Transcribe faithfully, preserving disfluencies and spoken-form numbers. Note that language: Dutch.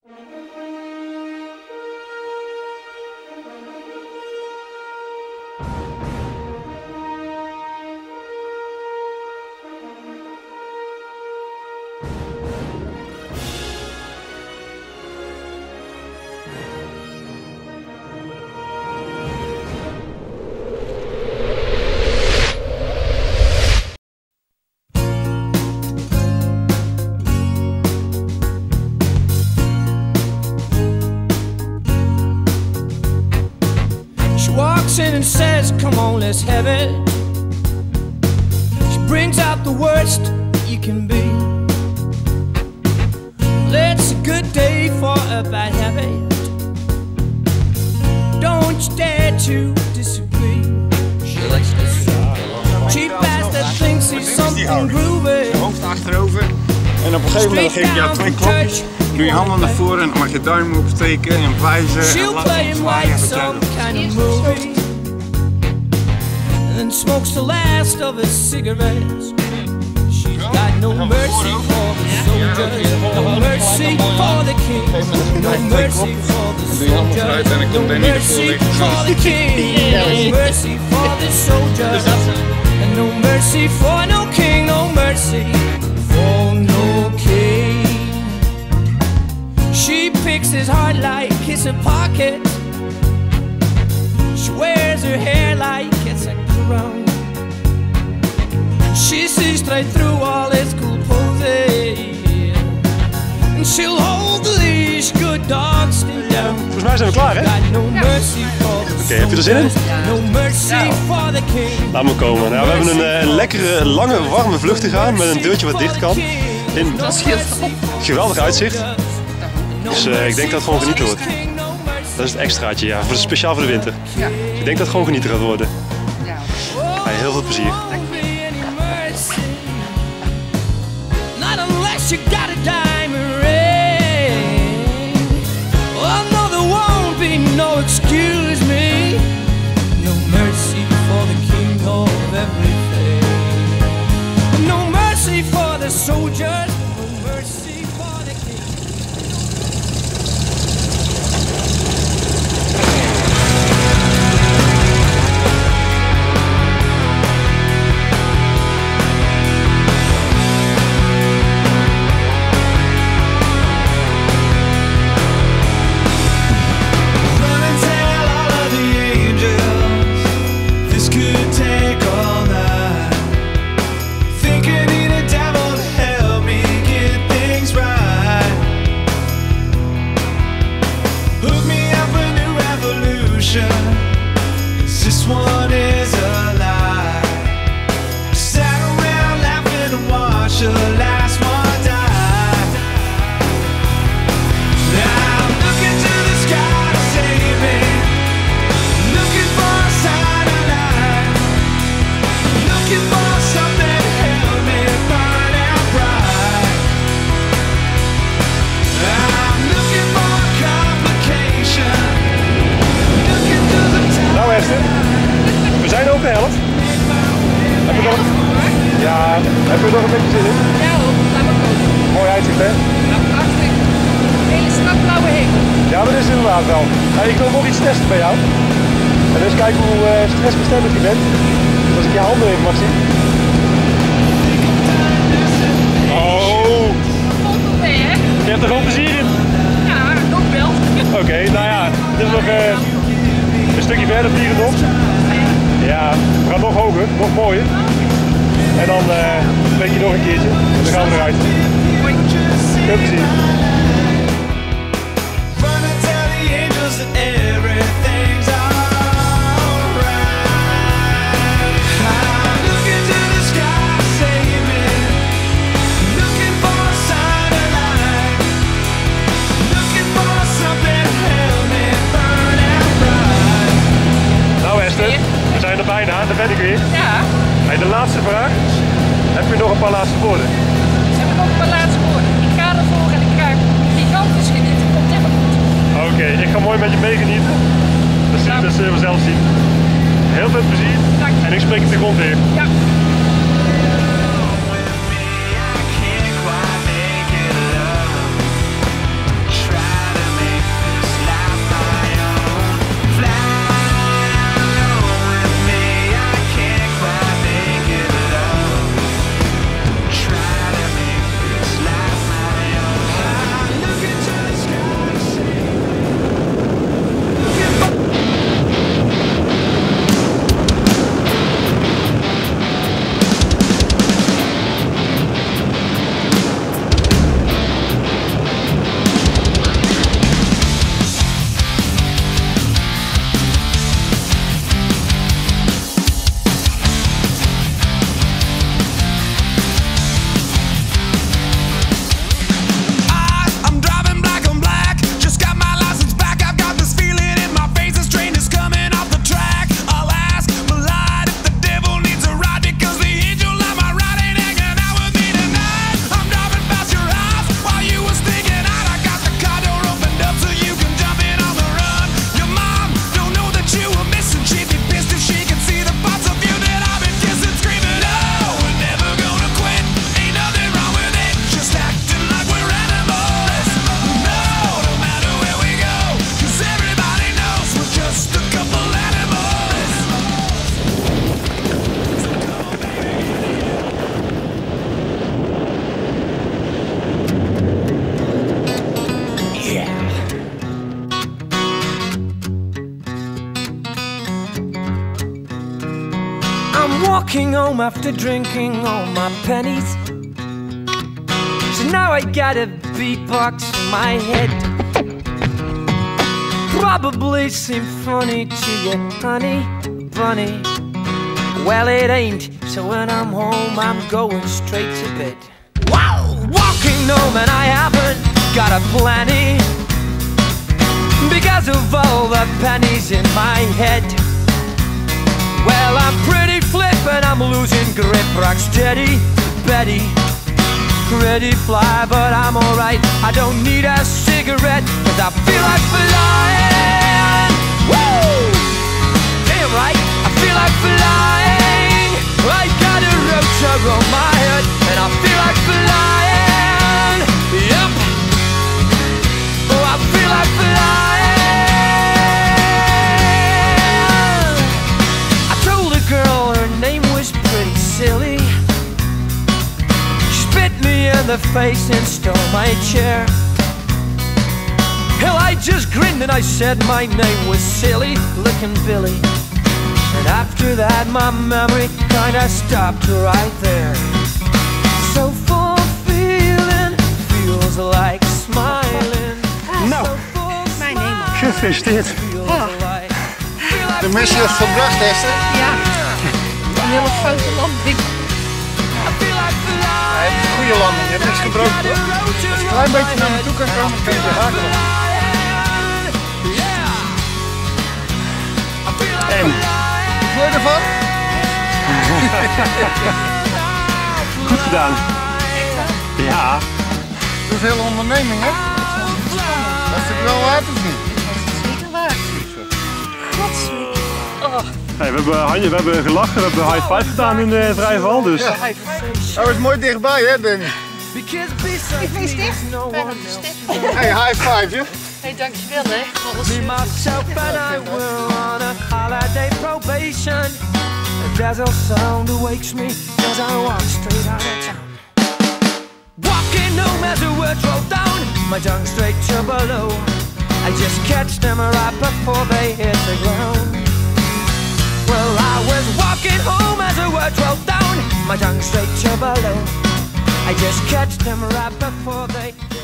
And says, come on, let's have it. She brings out the worst you can be. It's a good day for a bad habit. Don't you dare to disagree. She likes this cheap bastard thinks he's something groovy. Hoofd achterover. En op een gegeven moment geef ik jou twee klopjes. Doe je handen naar voren en dan mag je duim opsteken en wijzen. She'll play him like some kind of movie. And smokes the last of his cigarettes. She's got no mercy for the soldiers, no mercy for the king, no mercy for the soldiers, no mercy for the king, no mercy for the soldiers, and no mercy for no king, no mercy for no king. She picks his heart like it's a pocket. She wears her hair like it's a crown. She sees straight through all his cool poses. And she'll hold the leash, good dogs stay down. Volgens mij zijn we klaar, hè? No mercy for the Oké, okay, heb je er zin in? No mercy for the king. Laat me komen. Nou, we hebben een, een lekkere, lange, warme vlucht gegaan met een deurtje wat dicht kan. In geweldig uitzicht. Dus uh, ik denk dat het gewoon genieten wordt. Dat is het extraatje, ja. Voor, speciaal voor de winter. Ja. Ik denk dat het gewoon genieten gaat worden. Ja. Ja, heel veel plezier. Not unless you got a diamond ring. Oh no, there won't be no excuse me. No mercy for the king of everything. No mercy for the soldiers. No mercy for the king. We zijn op de helft. Heb je nog, ja, heb je nog een beetje zin in? Ja hoor, laat maar komen. Mooi uitzicht, hè? Nou, prachtig. Hele strak blauwe hemel. Ja, dat is het inderdaad wel. Hey, ik wil nog iets testen bij jou. En dus kijken hoe uh, stressbestendig je bent. Dus als ik je handen even mag zien. Oh! Valt wel mee, hè? Je hebt er gewoon plezier in. Ja, ook wel. Oké, okay, nou ja, dit is nog uh, een stukje verder vliegen nog. Ja, we gaan nog hoger, nog mooier. En dan uh, denk je nog een keertje en dan gaan we eruit. Mooi. Veel plezier. We zijn er bijna, daar ben ik weer. Ja. Hey, de laatste vraag. Heb je nog een paar laatste woorden? Ik heb nog een paar laatste woorden. Ik ga ervoor en ik ga gigantisch genieten. Komt helemaal goed. Oké, okay, ik ga mooi met je meegenieten. Dat, ja. dat zullen we zelf zien. Heel veel plezier. Dank je. En ik spreek het de grond weer. Ja. Try Walking home after drinking all my pennies. So now I got a beatbox in my head. Probably seem funny to you, honey bunny. Well, it ain't, so when I'm home, I'm going straight to bed. Wow! Walking home and I haven't got a plenty, because of all the pennies in my head. Well, I'm pretty flip and I'm losing grip. Rock steady, Betty, pretty fly, but I'm alright. I don't need a cigarette, cause I feel like flying. Woo! Damn right, I feel like flying. I got a rotor on my head and I feel like flying. Yep. Oh, I feel like flying. I told a girl her name was pretty silly. She spit me in the face and stole my chair. Hell, I just grinned and I said my name was Silly Looking Billy. And after that my memory kinda stopped right there. So fulfilling, feels like smiling. Nou, Mijn hemel. gefeliciteerd. Oh. De missie is volbracht, Esther. Ja, een hele grote landing. Hij heeft een goede landing, je hebt niks gebroken toch? Als je een klein beetje naar me toe kan komen, kun je de haken op. En? Wat vond je ervan? Goed gedaan. Ja. Dat is een hele onderneming, hè? Dat is het wel waard of niet? Zeker waar. Oh. Hey, we, hebben, Hanje, we hebben gelachen, we hebben high five gedaan in de vrije val. Dus. Ja. Hij was mooi dichtbij, hè, Danny? Gefeliciteerd. Fijn om te stippen. Hey, high five, je. Hey, dankjewel hè. Alles Me, myself and I were on a holiday probation. A dazzle sound awakes me as I walk straight out of town. Walking home as the words roll down my tongue straight to below. I just catch them right before they hit the ground. Well, I was walking home as the words rolled down my tongue straight to below. I just catch them right before they